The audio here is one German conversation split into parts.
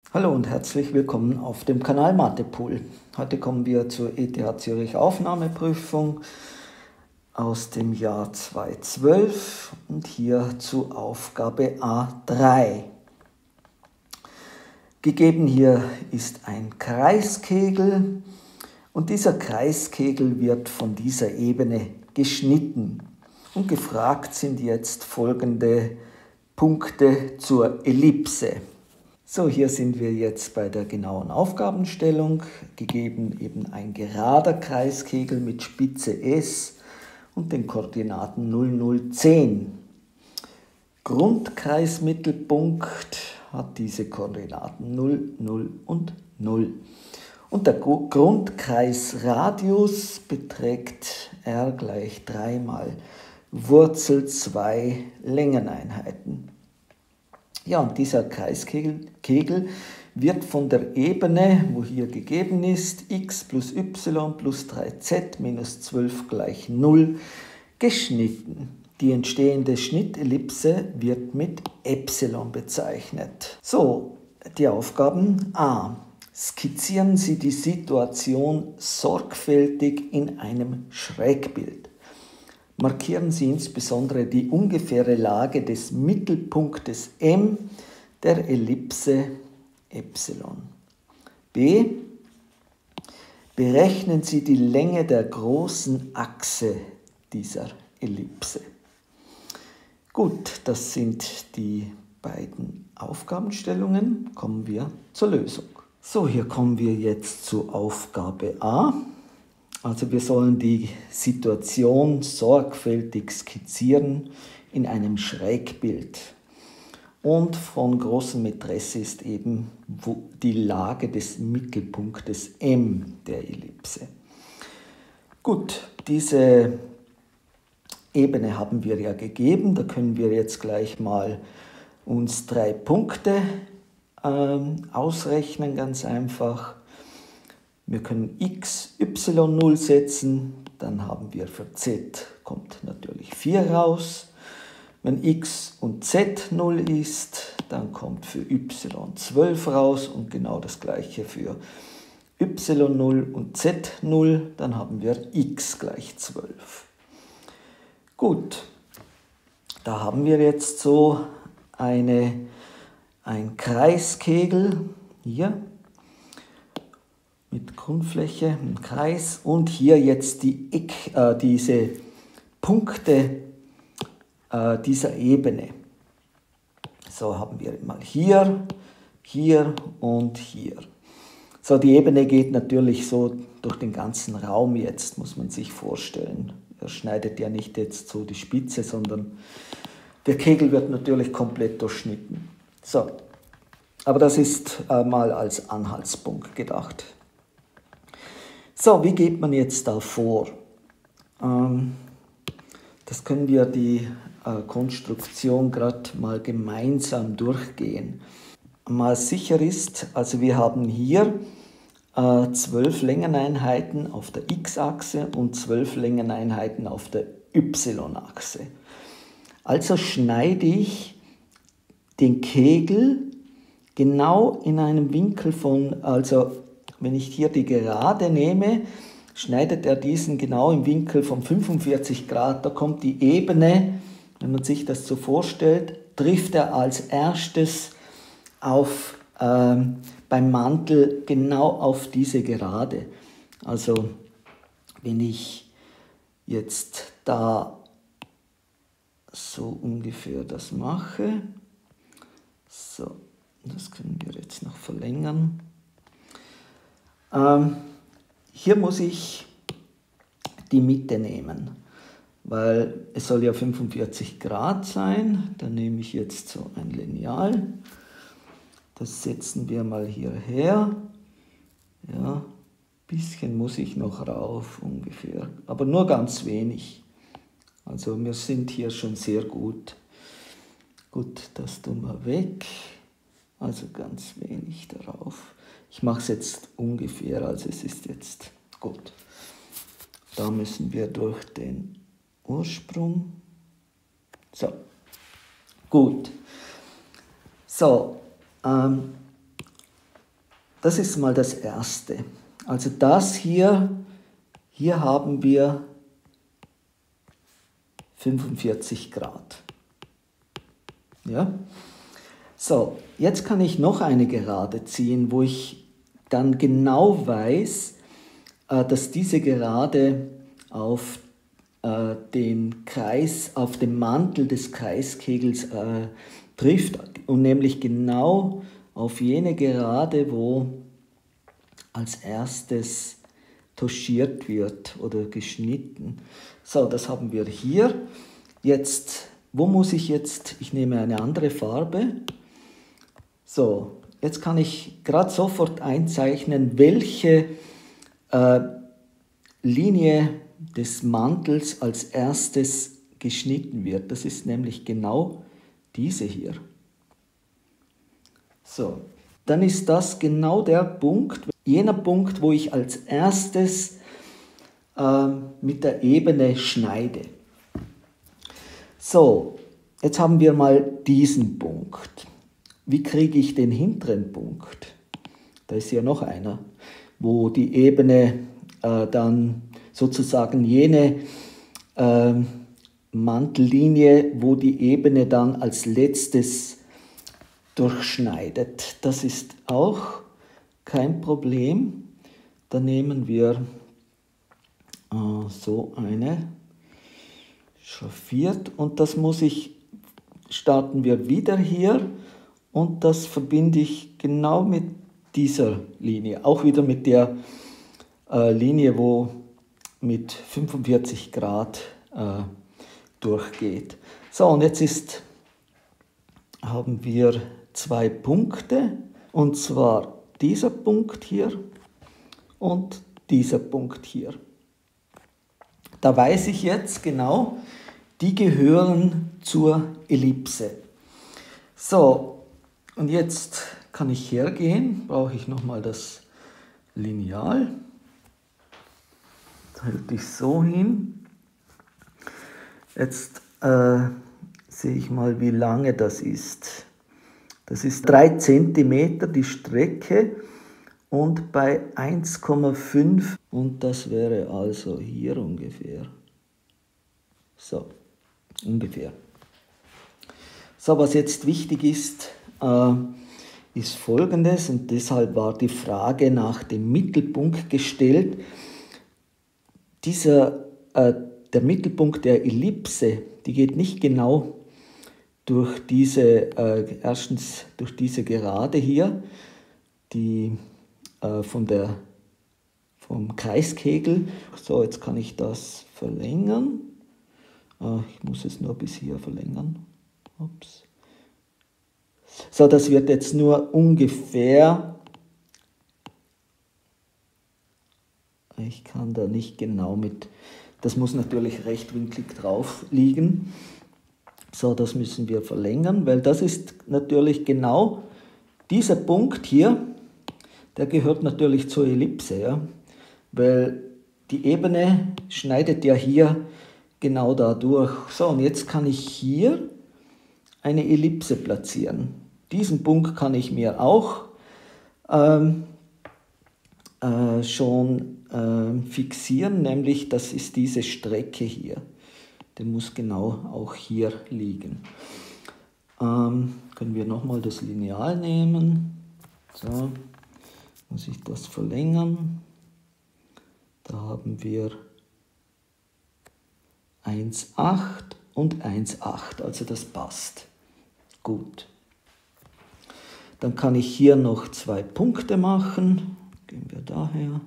Hallo und herzlich willkommen auf dem Kanal Mathepool. Heute kommen wir zur ETH Zürich Aufnahmeprüfung aus dem Jahr 2012 und hier zu Aufgabe A3. Gegeben hier ist ein Kreiskegel und dieser Kreiskegel wird von dieser Ebene geschnitten. Und gefragt sind jetzt folgende Punkte zur Ellipse. So, hier sind wir jetzt bei der genauen Aufgabenstellung, gegeben eben ein gerader Kreiskegel mit Spitze S und den Koordinaten 0, 0, 10. Grundkreismittelpunkt hat diese Koordinaten 0, 0 und 0. Und der Grundkreisradius beträgt r gleich 3 mal Wurzel 2 Längeneinheiten. Ja, und dieser Kreiskegel wird von der Ebene, wo hier gegeben ist, x plus y plus 3z minus 12 gleich 0, geschnitten. Die entstehende Schnittellipse wird mit Epsilon bezeichnet. So, die Aufgaben A. Skizzieren Sie die Situation sorgfältig in einem Schrägbild. Markieren Sie insbesondere die ungefähre Lage des Mittelpunktes M der Ellipse Epsilon. B. Berechnen Sie die Länge der großen Achse dieser Ellipse. Gut, das sind die beiden Aufgabenstellungen. Kommen wir zur Lösung. So, hier kommen wir jetzt zu Aufgabe A. Also wir sollen die Situation sorgfältig skizzieren in einem Schrägbild. Und von großem Interesse ist eben die Lage des Mittelpunktes M der Ellipse. Gut, diese Ebene haben wir ja gegeben. Da können wir jetzt gleich mal uns 3 Punkte ausrechnen, ganz einfach. Wir können x, y 0 setzen, dann haben wir für z kommt natürlich 4 raus. Wenn x und z 0 ist, dann kommt für y 12 raus und genau das gleiche für y 0 und z 0, dann haben wir x gleich 12. Gut, da haben wir jetzt so ein Kreiskegel hier mit Grundfläche, ein Kreis und hier jetzt diese Punkte dieser Ebene. So haben wir mal hier, hier und hier. So, die Ebene geht natürlich so durch den ganzen Raum jetzt, muss man sich vorstellen. Er schneidet ja nicht jetzt so die Spitze, sondern der Kegel wird natürlich komplett durchschnitten. So, aber das ist mal als Anhaltspunkt gedacht. So, wie geht man jetzt da vor? Das können wir die Konstruktion gerade mal gemeinsam durchgehen. Mal sicher ist, also wir haben hier 12 Längeneinheiten auf der x-Achse und 12 Längeneinheiten auf der y-Achse. Also schneide ich den Kegel genau in einem Winkel von, also wenn ich hier die Gerade nehme, schneidet er diesen genau im Winkel von 45 Grad. Da kommt die Ebene, wenn man sich das so vorstellt, trifft er als erstes beim Mantel genau auf diese Gerade. Also wenn ich jetzt da so ungefähr das mache, so, das können wir jetzt noch verlängern. Hier muss ich die Mitte nehmen, weil es soll ja 45 Grad sein. Da nehme ich jetzt so ein Lineal. Das setzen wir mal hierher. Ja, ein bisschen muss ich noch rauf ungefähr, aber nur ganz wenig. Also wir sind hier schon sehr gut. Gut, das tun wir weg. Also ganz wenig darauf. Ich mache es jetzt ungefähr, also es ist jetzt gut. Da müssen wir durch den Ursprung. So, gut. So, das ist mal das Erste. Also das hier haben wir 45 Grad. Ja? So, jetzt kann ich noch eine Gerade ziehen, wo ich dann genau weiß, dass diese Gerade auf den Kreis, auf den Mantel des Kreiskegels trifft, und nämlich genau auf jene Gerade, wo als erstes touchiert wird oder geschnitten. So, das haben wir hier. Jetzt, wo muss ich jetzt, ich nehme eine andere Farbe. So, jetzt kann ich gerade sofort einzeichnen, welche Linie des Mantels als erstes geschnitten wird. Das ist nämlich genau diese hier. So, dann ist das genau der Punkt, jener Punkt, wo ich als erstes mit der Ebene schneide. So, jetzt haben wir mal diesen Punkt. Wie kriege ich den hinteren Punkt? Da ist ja noch einer, wo die Ebene dann sozusagen jene Mantellinie, wo die Ebene dann als letztes durchschneidet. Das ist auch kein Problem. Da nehmen wir so eine schraffiert, und das starten wir wieder hier, und das verbinde ich genau mit dieser Linie, auch wieder mit der Linie, wo mit 45 Grad durchgeht. So, und jetzt haben wir zwei Punkte, und zwar dieser Punkt hier und dieser Punkt hier. Da weiß ich jetzt genau, die gehören zur Ellipse. So, und jetzt kann ich hergehen, brauche ich nochmal das Lineal. Das halte ich so hin. Jetzt sehe ich mal, wie lange das ist. Das ist 3 cm die Strecke, und bei 1,5, und das wäre also hier ungefähr. So, ungefähr. So, was jetzt wichtig ist, ist Folgendes, und deshalb war die Frage nach dem Mittelpunkt gestellt. Der Mittelpunkt der Ellipse, die geht nicht genau durch erstens durch diese Gerade hier, die vom Kreiskegel. So, jetzt kann ich das verlängern. Ich muss es nur bis hier verlängern. Ups. So, das wird jetzt nur ungefähr. Ich kann da nicht genau mit. Das muss natürlich rechtwinklig drauf liegen. So, das müssen wir verlängern, weil das ist natürlich genau dieser Punkt hier. Der gehört natürlich zur Ellipse, ja? Weil die Ebene schneidet ja hier genau da durch. So, und jetzt kann ich hier eine Ellipse platzieren. Diesen Punkt kann ich mir auch schon fixieren, nämlich das ist diese Strecke hier. Der muss genau auch hier liegen. Können wir nochmal das Lineal nehmen. So. Muss ich das verlängern. Da haben wir 1,8 und 1,8, also das passt. Gut. Dann kann ich hier noch 2 Punkte machen. Gehen wir daher.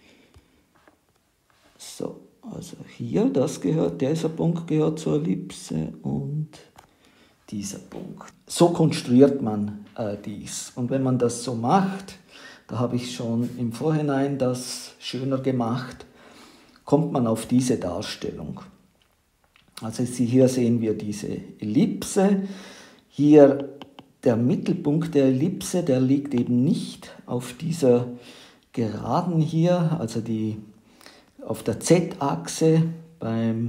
So, also hier, dieser Punkt gehört zur Ellipse, und dieser Punkt. So konstruiert man dies. Und wenn man das so macht, da habe ich schon im Vorhinein das schöner gemacht, kommt man auf diese Darstellung. Also hier sehen wir diese Ellipse. Hier der Mittelpunkt der Ellipse, der liegt eben nicht auf dieser Geraden hier, also auf der Z-Achse beim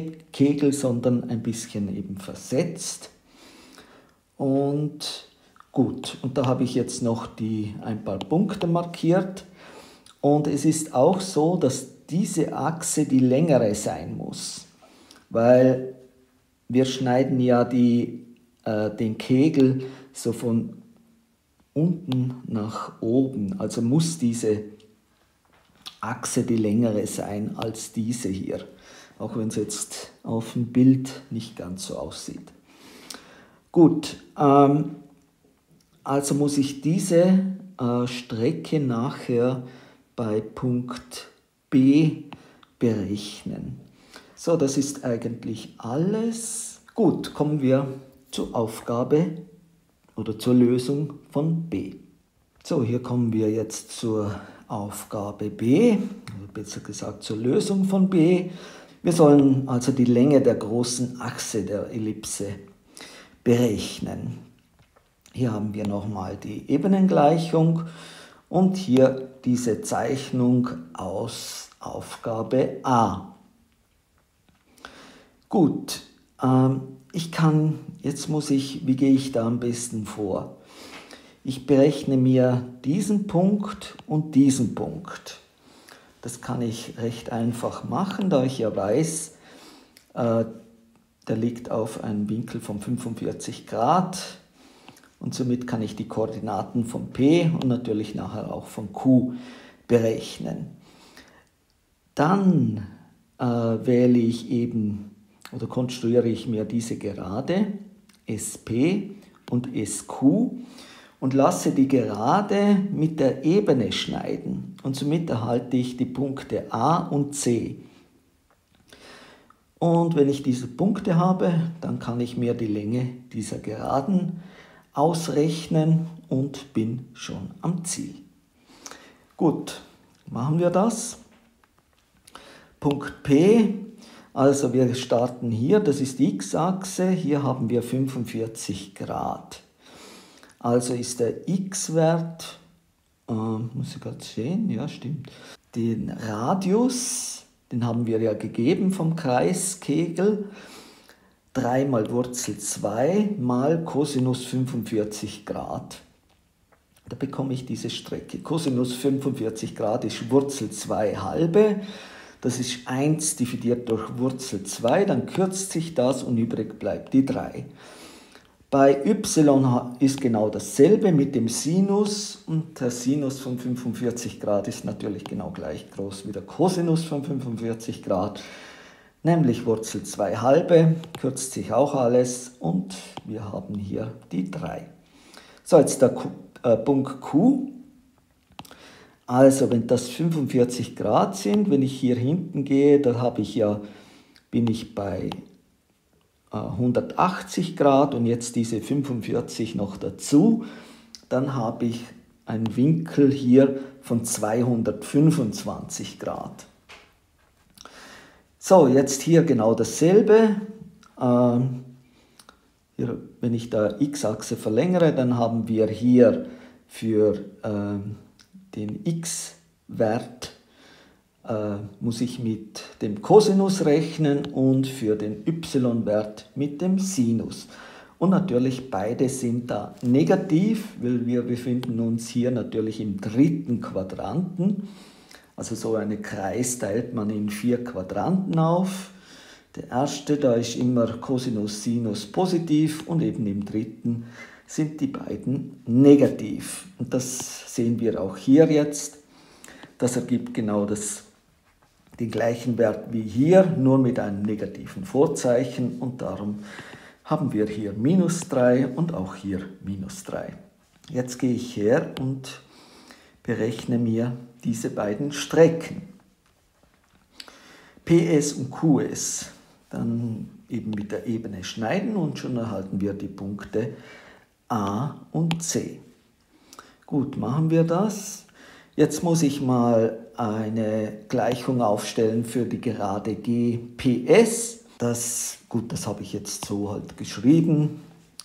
Kreiskegel, sondern ein bisschen eben versetzt. Und Gut, und da habe ich jetzt noch ein paar Punkte markiert. Und es ist auch so, dass diese Achse die längere sein muss, weil wir schneiden ja den Kegel so von unten nach oben. Also muss diese Achse die längere sein als diese hier, auch wenn es jetzt auf dem Bild nicht ganz so aussieht. Gut, also muss ich diese Strecke nachher bei Punkt B berechnen. So, das ist eigentlich alles. Gut, kommen wir zur Aufgabe oder zur Lösung von B. So, hier kommen wir jetzt zur Aufgabe B, oder besser gesagt zur Lösung von B. Wir sollen also die Länge der großen Achse der Ellipse berechnen. Hier haben wir nochmal die Ebenengleichung und hier diese Zeichnung aus Aufgabe A. Gut, wie gehe ich da am besten vor? Ich berechne mir diesen Punkt und diesen Punkt. Das kann ich recht einfach machen, da ich ja weiß, der liegt auf einem Winkel von 45 Grad und somit kann ich die Koordinaten von P und natürlich nachher auch von Q berechnen. Dann wähle ich eben oder konstruiere ich mir diese Gerade SP und SQ und lasse die Gerade mit der Ebene schneiden und somit erhalte ich die Punkte A und C. Und wenn ich diese Punkte habe, dann kann ich mir die Länge dieser Geraden ausrechnen und bin schon am Ziel. Gut, machen wir das. Punkt P, also wir starten hier, das ist die X-Achse, hier haben wir 45 Grad. Also ist der X-Wert, muss ich gerade sehen, ja stimmt, den Radius, den haben wir ja gegeben vom Kreiskegel, 3 mal Wurzel 2 mal Cosinus 45 Grad. Da bekomme ich diese Strecke. Cosinus 45 Grad ist Wurzel 2 halbe. Das ist 1 dividiert durch Wurzel 2, dann kürzt sich das und übrig bleibt die 3. Bei y ist genau dasselbe mit dem Sinus und der Sinus von 45 Grad ist natürlich genau gleich groß wie der Cosinus von 45 Grad, nämlich Wurzel 2 halbe, kürzt sich auch alles und wir haben hier die 3. So, jetzt der Punkt Q. Also wenn das 45 Grad sind, wenn ich hier hinten gehe, da bin ich bei 180 Grad und jetzt diese 45 noch dazu, dann habe ich einen Winkel hier von 225 Grad. So, jetzt hier genau dasselbe. Hier, wenn ich da x-Achse verlängere, dann haben wir hier für den x-Wert muss ich mit dem Cosinus rechnen und für den y-Wert mit dem Sinus. Und natürlich beide sind da negativ, weil wir befinden uns hier natürlich im dritten Quadranten. Also so einen Kreis teilt man in 4 Quadranten auf. Der erste, da ist immer Cosinus, Sinus positiv und eben im dritten sind die beiden negativ. Und das sehen wir auch hier jetzt. Das ergibt genau den gleichen Wert wie hier, nur mit einem negativen Vorzeichen und darum haben wir hier minus 3 und auch hier minus 3. Jetzt gehe ich her und berechne mir diese beiden Strecken. PS und QS, dann eben mit der Ebene schneiden und schon erhalten wir die Punkte A und C. Gut, machen wir das. Jetzt muss ich mal eine Gleichung aufstellen für die Gerade GPS. Das habe ich jetzt so halt geschrieben.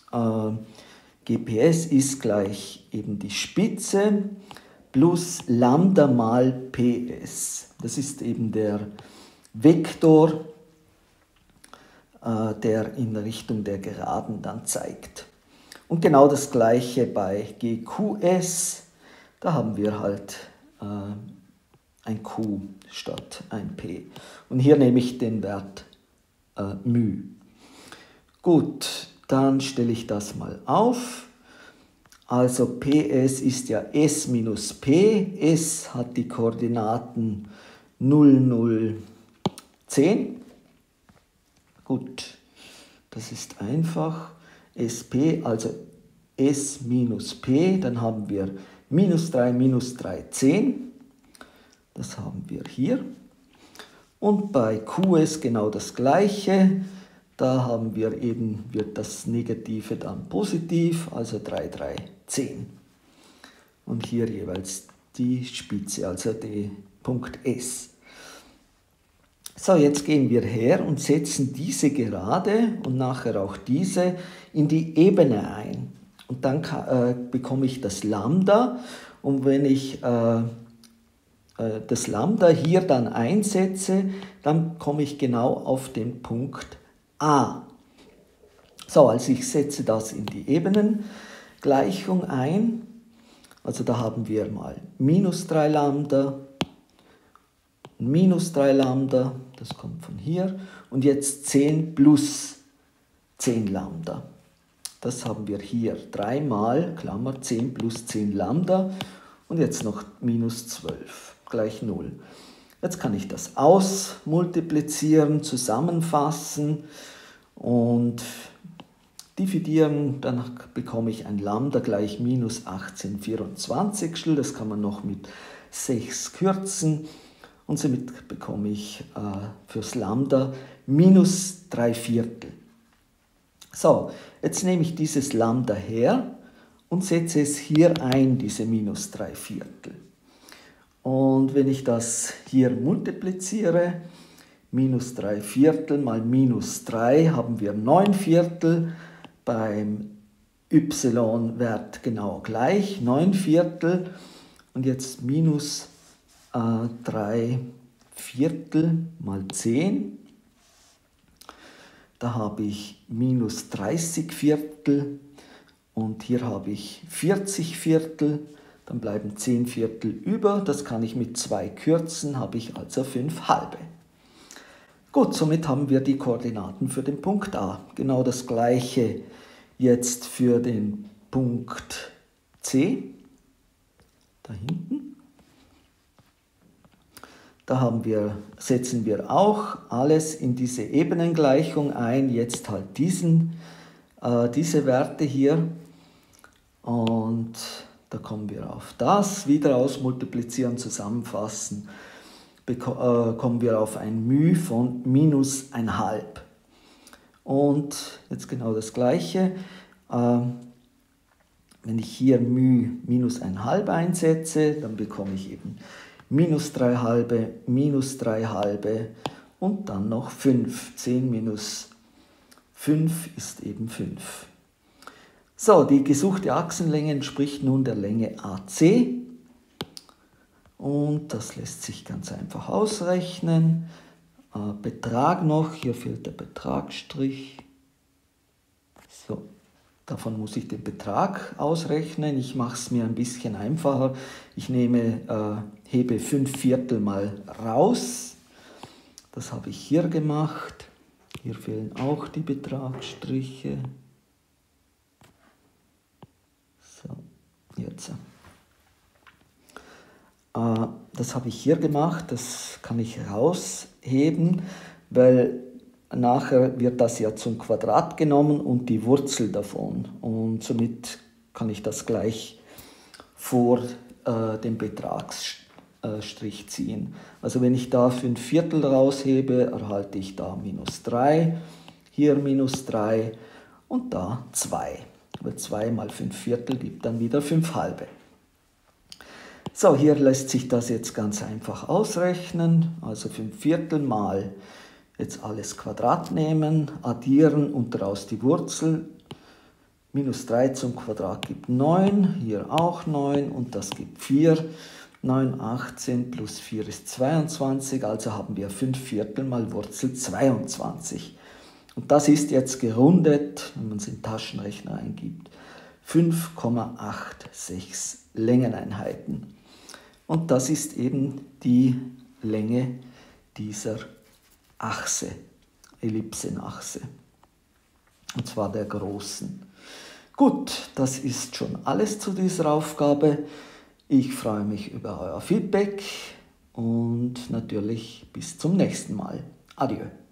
GPS ist gleich eben die Spitze plus Lambda mal PS. Das ist eben der Vektor, der in Richtung der Geraden dann zeigt. Und genau das gleiche bei GQS, da haben wir halt ein Q statt ein P. Und hier nehme ich den Wert μ. Gut, dann stelle ich das mal auf. Also PS ist ja S minus P. S hat die Koordinaten 0, 0, 10. Gut, das ist einfach. SP, also S minus P, dann haben wir minus 3, 10. Das haben wir hier. Und bei QS genau das gleiche. Da haben wir eben, wird das Negative dann positiv, also 3, 10. Und hier jeweils die Spitze, also der Punkt S. So, jetzt gehen wir her und setzen diese Gerade und nachher auch diese in die Ebene ein. Und dann bekomme ich das Lambda. Und wenn ich das Lambda hier dann einsetze, dann komme ich genau auf den Punkt A. So, also ich setze das in die Ebenengleichung ein. Also da haben wir mal minus 3 Lambda, minus 3 Lambda, das kommt von hier. Und jetzt 10 plus 10 Lambda. Das haben wir hier 3 mal, Klammer, 10 plus 10 Lambda. Und jetzt noch minus 12, gleich 0. Jetzt kann ich das ausmultiplizieren, zusammenfassen und dividieren. Danach bekomme ich ein Lambda gleich minus 18/24. Das kann man noch mit 6 kürzen. Und somit bekomme ich fürs Lambda minus 3/4. So, jetzt nehme ich dieses Lambda her und setze es hier ein, diese minus 3/4. Und wenn ich das hier multipliziere, minus 3/4 mal minus 3 haben wir 9/4, beim y-Wert genau gleich, 9/4. Und jetzt minus 3/4 mal 10. Da habe ich minus 30/4 und hier habe ich 40/4. Dann bleiben 10/4 über. Das kann ich mit 2 kürzen, habe ich also 5/2. Gut, somit haben wir die Koordinaten für den Punkt A. Genau das gleiche jetzt für den Punkt C. Da hinten. Da setzen wir auch alles in diese Ebenengleichung ein, jetzt halt diese Werte hier. Und da kommen wir auf das, wieder ausmultiplizieren, zusammenfassen, kommen wir auf ein μ von minus 1/2. Und jetzt genau das Gleiche. Wenn ich hier μ minus 1/2 einsetze, dann bekomme ich eben minus 3/2, minus 3/2 und dann noch 5. 10 minus 5 ist eben 5. So, die gesuchte Achsenlänge entspricht nun der Länge AC. Und das lässt sich ganz einfach ausrechnen. Betrag noch, hier fehlt der Betragsstrich. So, davon muss ich den Betrag ausrechnen. Ich mache es mir ein bisschen einfacher. Ich hebe 5/4 mal raus. Das habe ich hier gemacht. Hier fehlen auch die Betragsstriche. So, jetzt. Das habe ich hier gemacht, das kann ich rausheben, weil nachher wird das ja zum Quadrat genommen und die Wurzel davon. Und somit kann ich das gleich vor dem Betragsstrich ziehen. Also wenn ich da 5/4 raushebe, erhalte ich da minus 3, hier minus 3 und da 2. Aber 2 mal 5/4 gibt dann wieder 5/2. So, hier lässt sich das jetzt ganz einfach ausrechnen. Also 5/4 mal jetzt alles Quadrat nehmen, addieren und daraus die Wurzel. Minus 3 zum Quadrat gibt 9, hier auch 9 und das gibt 4. 9, 18 plus 4 ist 22, also haben wir 5/4 mal Wurzel 22. Und das ist jetzt gerundet, wenn man es in den Taschenrechner eingibt, 5,86 Längeneinheiten. Und das ist eben die Länge dieser Achse, Ellipsenachse, und zwar der großen. Gut, das ist schon alles zu dieser Aufgabe. Ich freue mich über euer Feedback und natürlich bis zum nächsten Mal. Adieu.